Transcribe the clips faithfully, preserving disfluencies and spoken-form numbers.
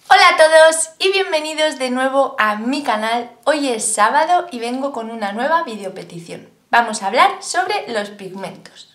Hola a todos y bienvenidos de nuevo a mi canal. Hoy es sábado y vengo con una nueva videopetición. Vamos a hablar sobre los pigmentos.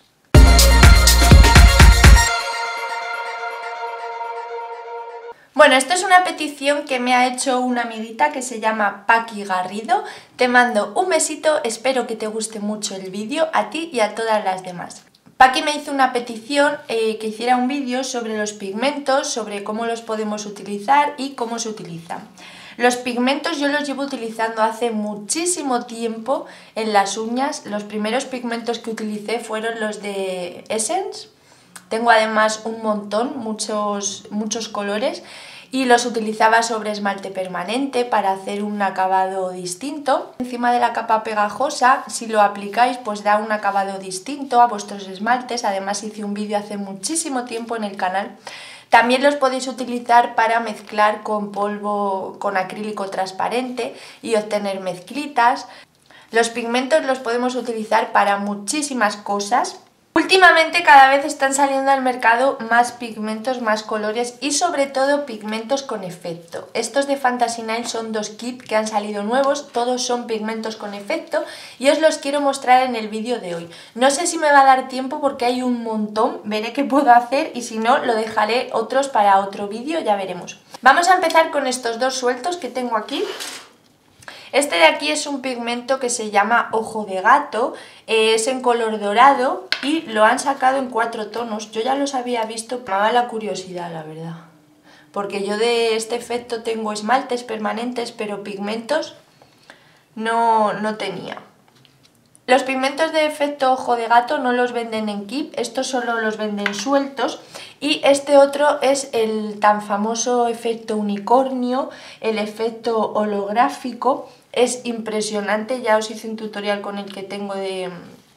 Bueno, esto es una petición que me ha hecho una amiguita que se llama Paqui Garrido. Te mando un besito, espero que te guste mucho el vídeo, a ti y a todas las demás. Paqui me hizo una petición eh, que hiciera un vídeo sobre los pigmentos, sobre cómo los podemos utilizar y cómo se utilizan. Los pigmentos yo los llevo utilizando hace muchísimo tiempo en las uñas. Los primeros pigmentos que utilicé fueron los de Essence. Tengo además un montón, muchos, muchos colores, y los utilizaba sobre esmalte permanente para hacer un acabado distinto. Encima de la capa pegajosa, si lo aplicáis, pues da un acabado distinto a vuestros esmaltes. Además hice un vídeo hace muchísimo tiempo en el canal. También los podéis utilizar para mezclar con polvo, con acrílico transparente y obtener mezclitas. Los pigmentos los podemos utilizar para muchísimas cosas. Últimamente cada vez están saliendo al mercado más pigmentos, más colores y sobre todo pigmentos con efecto. Estos de Fantasy Nails son dos kits que han salido nuevos, todos son pigmentos con efecto y os los quiero mostrar en el vídeo de hoy. No sé si me va a dar tiempo porque hay un montón, veré qué puedo hacer y si no lo dejaré otros para otro vídeo, ya veremos. Vamos a empezar con estos dos sueltos que tengo aquí. Este de aquí es un pigmento que se llama Ojo de Gato, eh, es en color dorado y lo han sacado en cuatro tonos. Yo ya los había visto, me daba la curiosidad, la verdad. Porque yo de este efecto tengo esmaltes permanentes, pero pigmentos no, no tenía. Los pigmentos de efecto Ojo de Gato no los venden en kit, estos solo los venden sueltos. Y este otro es el tan famoso efecto unicornio, el efecto holográfico. Es impresionante, ya os hice un tutorial con el que tengo de,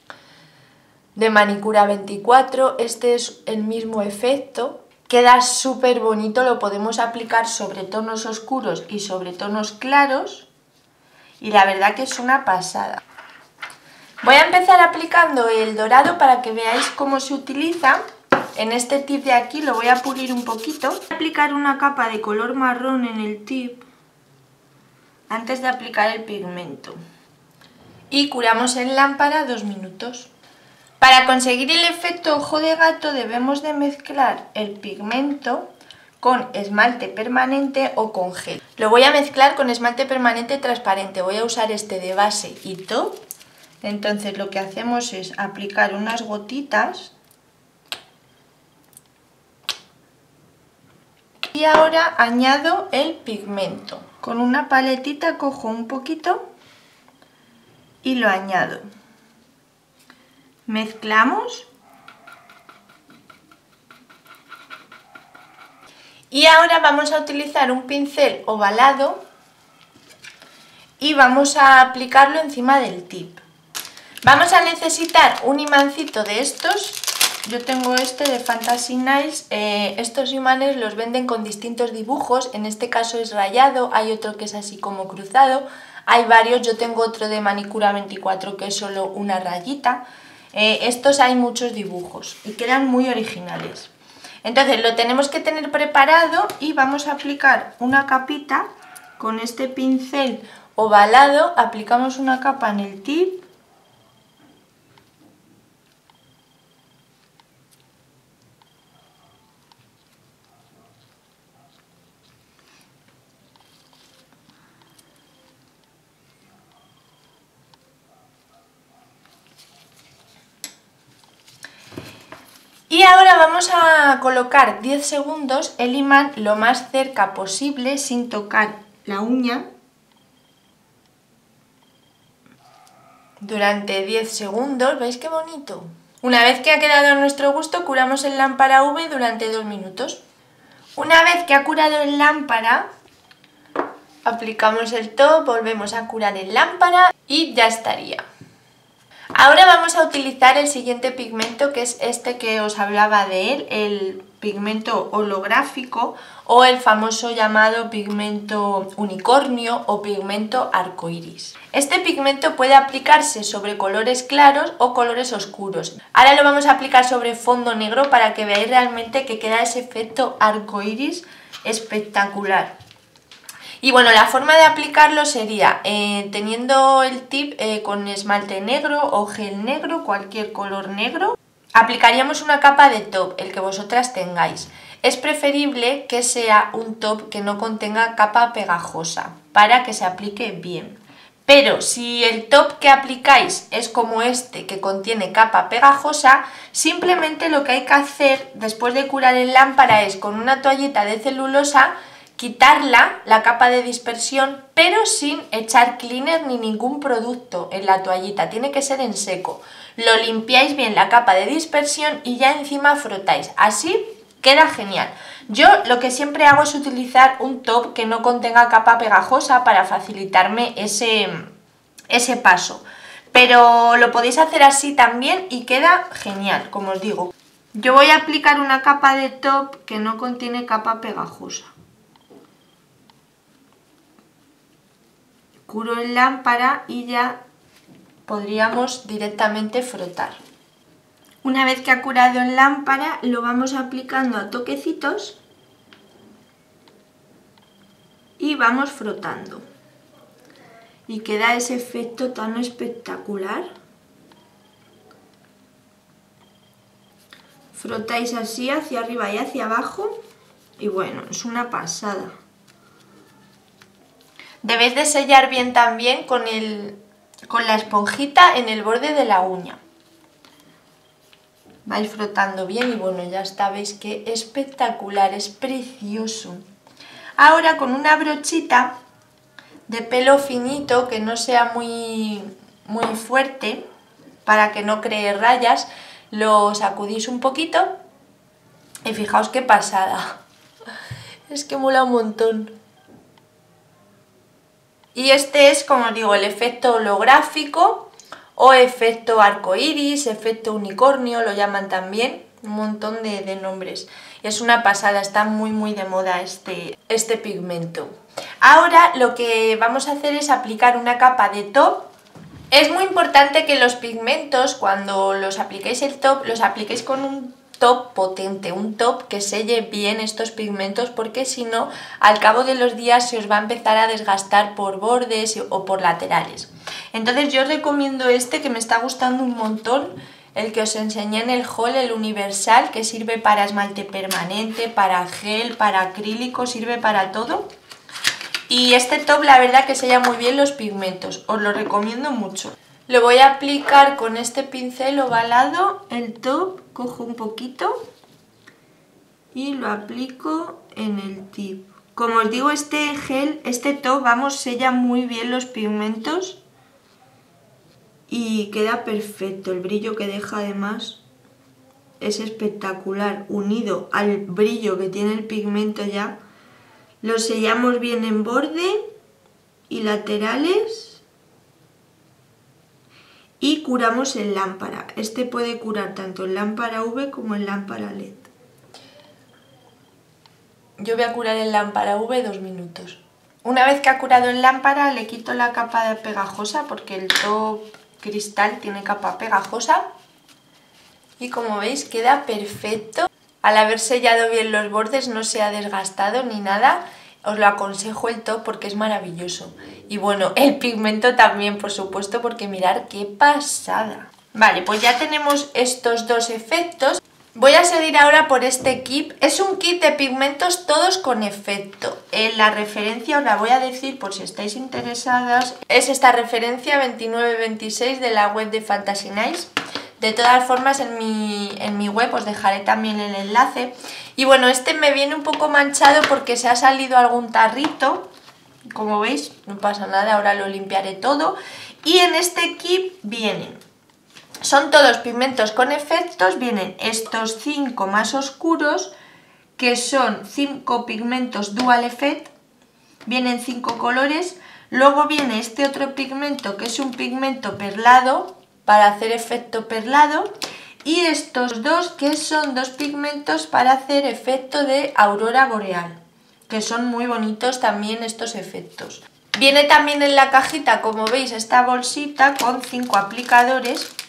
de Manicura veinticuatro. Este es el mismo efecto, queda súper bonito, lo podemos aplicar sobre tonos oscuros y sobre tonos claros. Y la verdad que es una pasada. Voy a empezar aplicando el dorado para que veáis cómo se utiliza. En este tip de aquí lo voy a pulir un poquito. Voy a aplicar una capa de color marrón en el tip antes de aplicar el pigmento. Y curamos en lámpara dos minutos. Para conseguir el efecto Ojo de Gato debemos de mezclar el pigmento con esmalte permanente o con gel. Lo voy a mezclar con esmalte permanente transparente. Voy a usar este de base y top. Entonces lo que hacemos es aplicar unas gotitas. Y ahora añado el pigmento. Con una paletita cojo un poquito y lo añado. Mezclamos. Y ahora vamos a utilizar un pincel ovalado y vamos a aplicarlo encima del tip. Vamos a necesitar un imancito de estos. Yo tengo este de Fantasy Nails, eh, estos imanes los venden con distintos dibujos, en este caso es rayado, hay otro que es así como cruzado, hay varios, yo tengo otro de Manicura veinticuatro que es solo una rayita, eh, estos hay muchos dibujos y quedan muy originales. Entonces lo tenemos que tener preparado y vamos a aplicar una capita con este pincel ovalado, aplicamos una capa en el tip. Y ahora vamos a colocar diez segundos el imán lo más cerca posible sin tocar la uña. Durante diez segundos, ¿veis qué bonito? Una vez que ha quedado a nuestro gusto, curamos en lámpara U V durante dos minutos. Una vez que ha curado en lámpara, aplicamos el top, volvemos a curar en lámpara y ya estaría. Ahora vamos a utilizar el siguiente pigmento, que es este que os hablaba de él, el pigmento holográfico o el famoso llamado pigmento unicornio o pigmento arcoiris. Este pigmento puede aplicarse sobre colores claros o colores oscuros. Ahora lo vamos a aplicar sobre fondo negro para que veáis realmente que queda ese efecto arcoiris espectacular. Y bueno, la forma de aplicarlo sería eh, teniendo el tip eh, con esmalte negro o gel negro, cualquier color negro. Aplicaríamos una capa de top, el que vosotras tengáis. Es preferible que sea un top que no contenga capa pegajosa para que se aplique bien. Pero si el top que aplicáis es como este, que contiene capa pegajosa, simplemente lo que hay que hacer después de curar en lámpara es con una toallita de celulosa quitarla, la capa de dispersión, pero sin echar cleaner ni ningún producto en la toallita, tiene que ser en seco. Lo limpiáis bien la capa de dispersión y ya encima frotáis, así queda genial. Yo lo que siempre hago es utilizar un top que no contenga capa pegajosa para facilitarme ese, ese paso. Pero lo podéis hacer así también y queda genial, como os digo. Yo voy a aplicar una capa de top que no contiene capa pegajosa. Curo en lámpara y ya podríamos directamente frotar. Una vez que ha curado en lámpara, lo vamos aplicando a toquecitos y vamos frotando. Y queda ese efecto tan espectacular. Frotáis así hacia arriba y hacia abajo y bueno, es una pasada. Debéis de sellar bien también con, el, con la esponjita en el borde de la uña. Vais frotando bien y bueno, ya está, veis que espectacular, es precioso. Ahora con una brochita de pelo finito, que no sea muy, muy fuerte, para que no cree rayas, lo sacudís un poquito y fijaos qué pasada. Es que mola un montón. Y este es, como os digo, el efecto holográfico o efecto arcoiris, efecto unicornio, lo llaman también, un montón de, de nombres. Es una pasada, está muy muy de moda este, este pigmento. Ahora lo que vamos a hacer es aplicar una capa de top. Es muy importante que los pigmentos, cuando los apliquéis el top, los apliquéis con un top potente, un top que selle bien estos pigmentos, porque si no, al cabo de los días se os va a empezar a desgastar por bordes o por laterales. Entonces yo os recomiendo este que me está gustando un montón, el que os enseñé en el haul, el universal, que sirve para esmalte permanente, para gel, para acrílico, sirve para todo. Y este top la verdad que sella muy bien los pigmentos, os lo recomiendo mucho. Lo voy a aplicar con este pincel ovalado, el top, cojo un poquito y lo aplico en el tip. Como os digo, este gel, este top, vamos, sella muy bien los pigmentos y queda perfecto. El brillo que deja además es espectacular, unido al brillo que tiene el pigmento ya. Lo sellamos bien en borde y laterales. Y curamos en lámpara. Este puede curar tanto en lámpara U V como en lámpara L E D. Yo voy a curar en lámpara U V dos minutos. Una vez que ha curado en lámpara, le quito la capa de pegajosa porque el top cristal tiene capa pegajosa. Y como veis queda perfecto. Al haber sellado bien los bordes no se ha desgastado ni nada. Os lo aconsejo el top porque es maravilloso. Y bueno, el pigmento también, por supuesto, porque mirad qué pasada. Vale, pues ya tenemos estos dos efectos. Voy a seguir ahora por este kit. Es un kit de pigmentos todos con efecto. En la referencia os la voy a decir por si estáis interesadas. Es esta referencia veintinueve veintiséis de la web de Fantasy Nice. De todas formas en mi, en mi web os dejaré también el enlace. Y bueno, este me viene un poco manchado porque se ha salido algún tarrito. Como veis, no pasa nada, ahora lo limpiaré todo. Y en este kit vienen, son todos pigmentos con efectos, vienen estos cinco más oscuros, que son cinco pigmentos Dual Effect, vienen cinco colores. Luego viene este otro pigmento que es un pigmento perlado, para hacer efecto perlado, y estos dos que son dos pigmentos para hacer efecto de aurora boreal, que son muy bonitos también estos efectos. Viene también en la cajita, como veis, esta bolsita con cinco aplicadores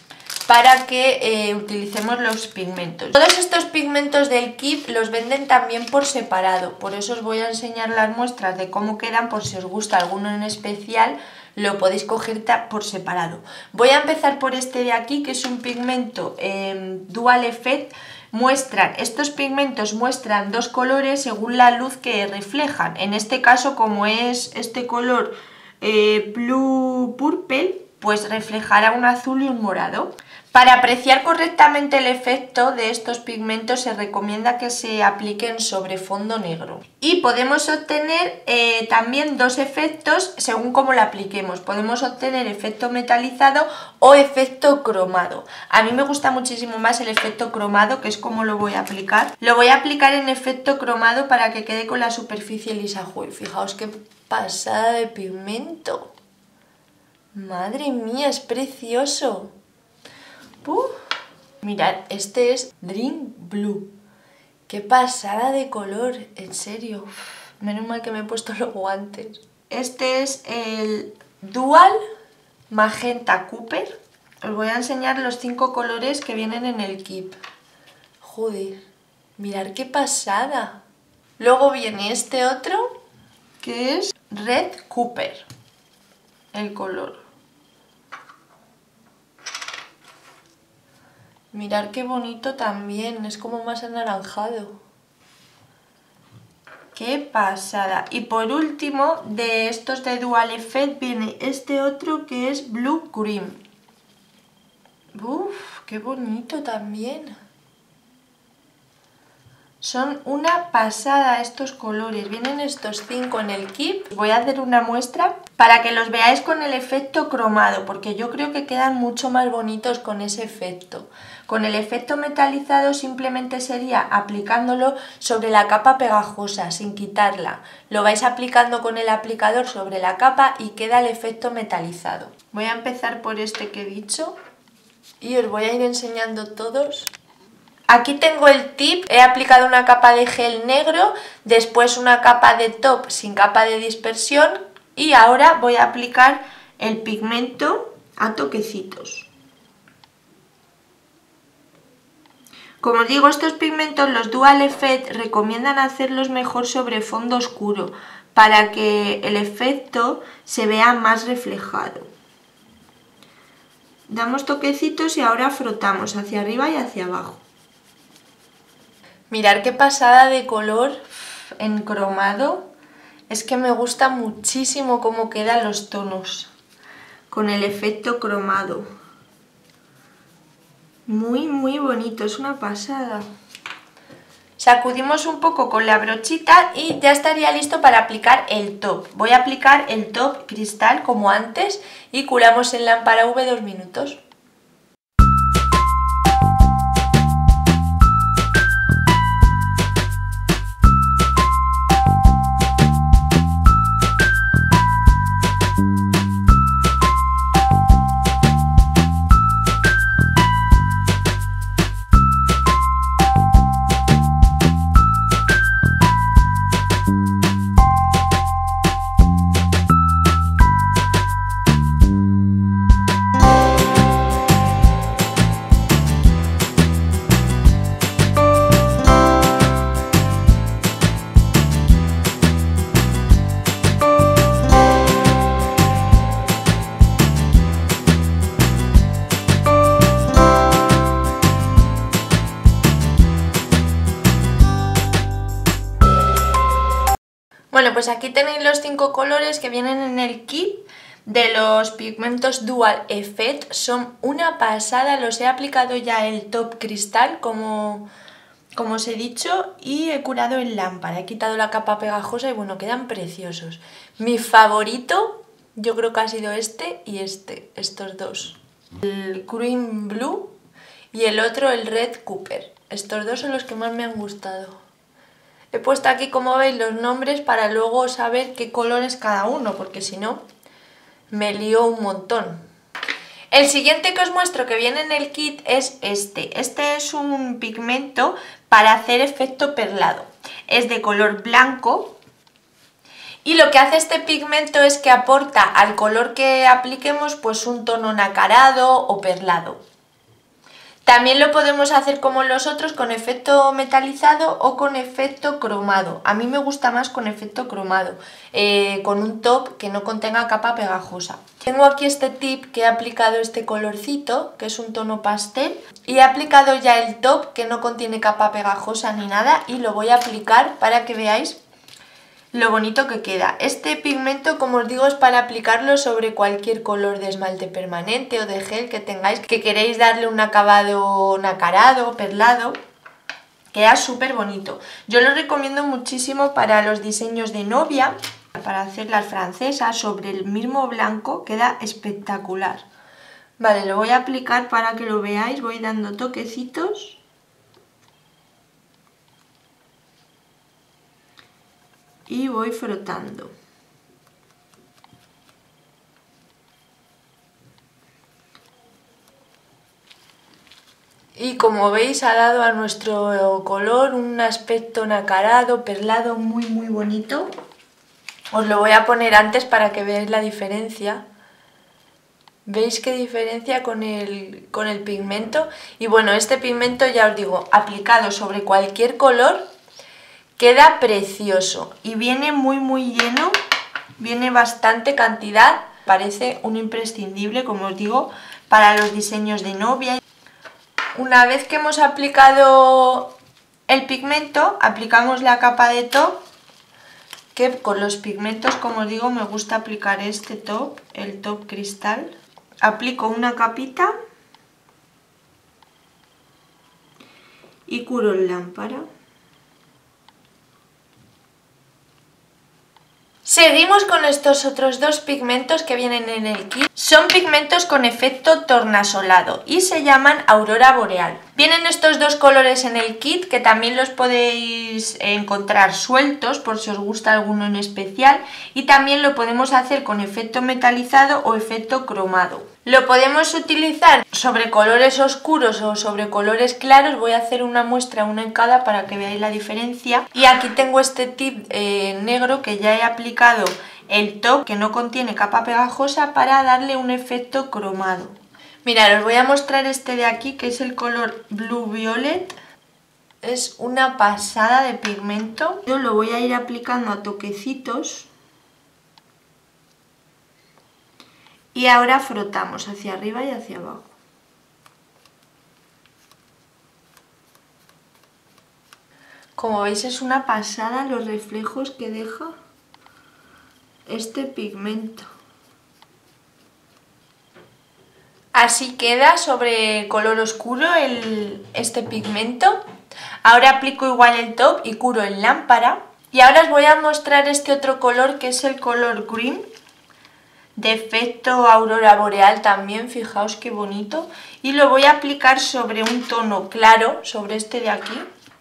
para que eh, utilicemos los pigmentos. Todos estos pigmentos del kit los venden también por separado, por eso os voy a enseñar las muestras de cómo quedan, por si os gusta alguno en especial lo podéis coger por separado. Voy a empezar por este de aquí, que es un pigmento eh, Dual Effect. Muestran, estos pigmentos muestran dos colores según la luz que reflejan. En este caso, como es este color eh, Blue Purple, pues reflejará un azul y un morado. Para apreciar correctamente el efecto de estos pigmentos se recomienda que se apliquen sobre fondo negro. Y podemos obtener eh, también dos efectos según cómo lo apliquemos. Podemos obtener efecto metalizado o efecto cromado. A mí me gusta muchísimo más el efecto cromado, que es como lo voy a aplicar. Lo voy a aplicar en efecto cromado para que quede con la superficie lisa. Uy, fijaos qué pasada de pigmento. Madre mía, es precioso. Uh, mirad, este es Dream Blue. Qué pasada de color, en serio. Menos mal que me he puesto los guantes. Este es el Dual Magenta Cooper. Os voy a enseñar los cinco colores que vienen en el kit. Joder, mirad qué pasada. Luego viene este otro, que es Red Cooper, el color. Mirad qué bonito también, es como más anaranjado. ¡Qué pasada! Y por último, de estos de Dual Effect viene este otro que es Blue Cream. ¡Uf! ¡Qué bonito también! Son una pasada estos colores, vienen estos cinco en el kit. Voy a hacer una muestra para que los veáis con el efecto cromado, porque yo creo que quedan mucho más bonitos con ese efecto. Con el efecto metalizado simplemente sería aplicándolo sobre la capa pegajosa, sin quitarla. Lo vais aplicando con el aplicador sobre la capa y queda el efecto metalizado. Voy a empezar por este que he dicho y os voy a ir enseñando todos. Aquí tengo el tip, he aplicado una capa de gel negro, después una capa de top sin capa de dispersión y ahora voy a aplicar el pigmento a toquecitos. Como digo, estos pigmentos, los Dual Effect, recomiendan hacerlos mejor sobre fondo oscuro para que el efecto se vea más reflejado. Damos toquecitos y ahora frotamos hacia arriba y hacia abajo. Mirad qué pasada de color en cromado. Es que me gusta muchísimo cómo quedan los tonos con el efecto cromado. Muy muy bonito, es una pasada. Sacudimos un poco con la brochita y ya estaría listo para aplicar el top. Voy a aplicar el top cristal como antes y curamos en lámpara U V dos minutos. Bueno, pues aquí tenéis los cinco colores que vienen en el kit de los pigmentos Dual Effect. Son una pasada, los he aplicado ya el top cristal como, como os he dicho y he curado en lámpara. He quitado la capa pegajosa y bueno, quedan preciosos. Mi favorito yo creo que ha sido este y este, estos dos. El Cream Blue y el otro el Red Cooper. Estos dos son los que más me han gustado. He puesto aquí, como veis, los nombres para luego saber qué color es cada uno, porque si no me lío un montón. El siguiente que os muestro que viene en el kit es este. Este es un pigmento para hacer efecto perlado. Es de color blanco y lo que hace este pigmento es que aporta al color que apliquemos pues un tono nacarado o perlado. También lo podemos hacer como los otros, con efecto metalizado o con efecto cromado. A mí me gusta más con efecto cromado, eh, con un top que no contenga capa pegajosa. Tengo aquí este tip que he aplicado este colorcito, que es un tono pastel, y he aplicado ya el top que no contiene capa pegajosa ni nada, y lo voy a aplicar para que veáis lo bonito que queda. Este pigmento, como os digo, es para aplicarlo sobre cualquier color de esmalte permanente o de gel que tengáis, que queréis darle un acabado nacarado, perlado. Queda súper bonito. Yo lo recomiendo muchísimo para los diseños de novia, para hacer las francesas sobre el mismo blanco, queda espectacular. Vale, lo voy a aplicar para que lo veáis, voy dando toquecitos. Y voy frotando. Y como veis, ha dado a nuestro color un aspecto nacarado, perlado, muy muy bonito. Os lo voy a poner antes para que veáis la diferencia. ¿Veis qué diferencia con el, con el pigmento? Y bueno, este pigmento, ya os digo, aplicado sobre cualquier color, queda precioso y viene muy muy lleno, viene bastante cantidad, parece un imprescindible, como os digo, para los diseños de novia. Una vez que hemos aplicado el pigmento, aplicamos la capa de top, que con los pigmentos, como os digo, me gusta aplicar este top, el top cristal. Aplico una capita y curo en lámpara. Seguimos con estos otros dos pigmentos que vienen en el kit. Son pigmentos con efecto tornasolado y se llaman Aurora Boreal. Vienen estos dos colores en el kit, que también los podéis encontrar sueltos por si os gusta alguno en especial, y también lo podemos hacer con efecto metalizado o efecto cromado. Lo podemos utilizar sobre colores oscuros o sobre colores claros. Voy a hacer una muestra, una en cada, para que veáis la diferencia. Y aquí tengo este tip eh, negro que ya he aplicado el top, que no contiene capa pegajosa, para darle un efecto cromado. Mirad, os voy a mostrar este de aquí, que es el color Blue Violet. Es una pasada de pigmento. Yo lo voy a ir aplicando a toquecitos. Y ahora frotamos hacia arriba y hacia abajo. Como veis, es una pasada los reflejos que deja este pigmento. Así queda sobre color oscuro el, este pigmento. Ahora aplico igual el top y curo en lámpara. Y ahora os voy a mostrar este otro color, que es el color Green, de efecto Aurora Boreal también. Fijaos qué bonito. Y lo voy a aplicar sobre un tono claro, sobre este de aquí.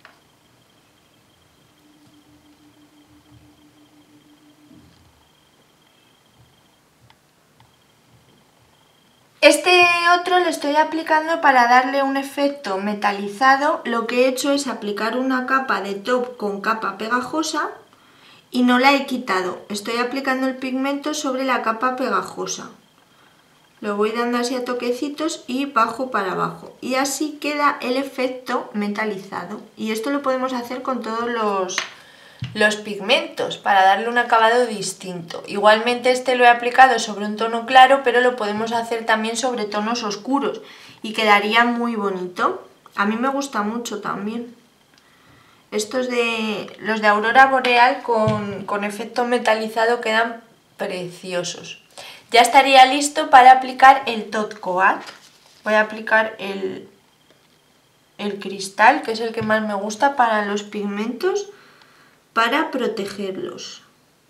Este otro lo estoy aplicando para darle un efecto metalizado. Lo que he hecho es aplicar una capa de top con capa pegajosa y no la he quitado. Estoy aplicando el pigmento sobre la capa pegajosa. Lo voy dando así a toquecitos y bajo para abajo. Y así queda el efecto metalizado. Y esto lo podemos hacer con todos los, los pigmentos, para darle un acabado distinto. Igualmente este lo he aplicado sobre un tono claro, pero lo podemos hacer también sobre tonos oscuros y quedaría muy bonito. A mí me gusta mucho también. Estos de los de Aurora Boreal con, con efecto metalizado quedan preciosos. Ya estaría listo para aplicar el Top Coat. Voy a aplicar el, el cristal, que es el que más me gusta para los pigmentos, para protegerlos.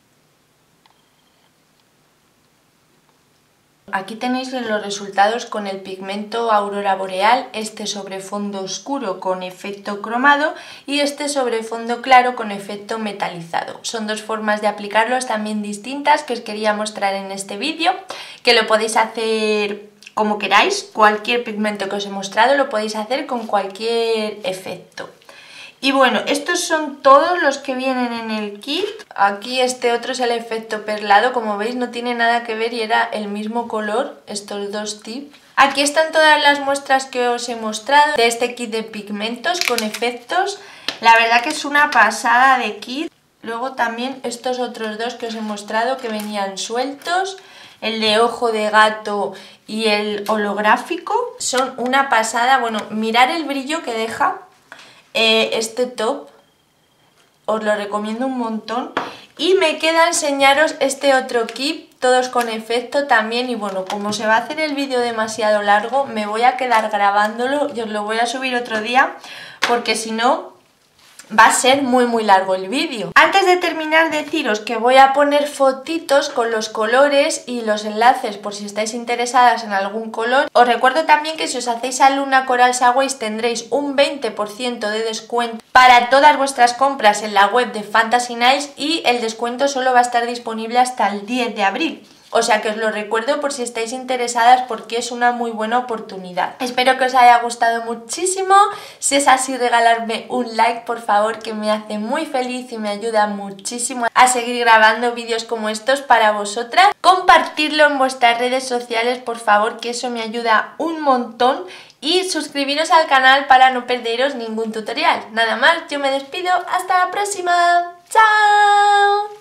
Aquí tenéis los resultados con el pigmento Aurora Boreal, este sobre fondo oscuro con efecto cromado y este sobre fondo claro con efecto metalizado. Son dos formas de aplicarlos también distintas que os quería mostrar en este vídeo, que lo podéis hacer como queráis. Cualquier pigmento que os he mostrado lo podéis hacer con cualquier efecto. Y bueno, estos son todos los que vienen en el kit. Aquí este otro es el efecto perlado, como veis no tiene nada que ver y era el mismo color, estos dos tips. Aquí están todas las muestras que os he mostrado de este kit de pigmentos con efectos. La verdad que es una pasada de kit. Luego también estos otros dos que os he mostrado que venían sueltos. El de ojo de gato y el holográfico. Son una pasada. Bueno, mirad el brillo que deja eh, este top. Os lo recomiendo un montón. Y me queda enseñaros este otro kit, todos con efecto también. Y bueno, como se va a hacer el vídeo demasiado largo, me voy a quedar grabándolo y os lo voy a subir otro día, porque si no va a ser muy muy largo el vídeo. Antes de terminar, deciros que voy a poner fotitos con los colores y los enlaces por si estáis interesadas en algún color. Os recuerdo también que si os hacéis alumna Coral Saways tendréis un veinte por ciento de descuento para todas vuestras compras en la web de Fantasy Nails y el descuento solo va a estar disponible hasta el diez de abril. O sea que os lo recuerdo por si estáis interesadas porque es una muy buena oportunidad. Espero que os haya gustado muchísimo. Si es así, regalarme un like por favor, que me hace muy feliz y me ayuda muchísimo a seguir grabando vídeos como estos para vosotras. Compartirlo en vuestras redes sociales por favor, que eso me ayuda un montón. Y suscribiros al canal para no perderos ningún tutorial. Nada más, yo me despido. Hasta la próxima. ¡Chao!